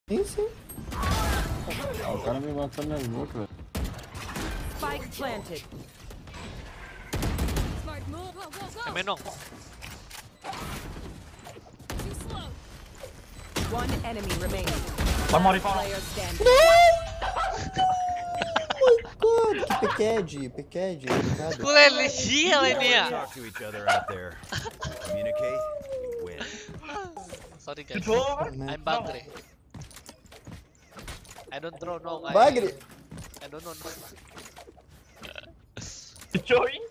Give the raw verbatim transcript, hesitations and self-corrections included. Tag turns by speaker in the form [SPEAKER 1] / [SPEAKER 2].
[SPEAKER 1] Sim, sim.
[SPEAKER 2] Ah, o cara me matou nas bocas, velho.
[SPEAKER 3] Spike planted.
[SPEAKER 4] É menor.
[SPEAKER 3] One enemy remaining.
[SPEAKER 5] One more
[SPEAKER 3] Player standing.
[SPEAKER 1] God, que pequede, pequede, obrigado.
[SPEAKER 4] Full energia, Leninha.
[SPEAKER 6] Talk to each other out there. Communicate, we win.
[SPEAKER 4] Sorry guys.
[SPEAKER 5] Control.
[SPEAKER 4] I'm Bagre. I don't draw no. I,
[SPEAKER 1] Bagre!
[SPEAKER 4] I don't know.
[SPEAKER 5] Join.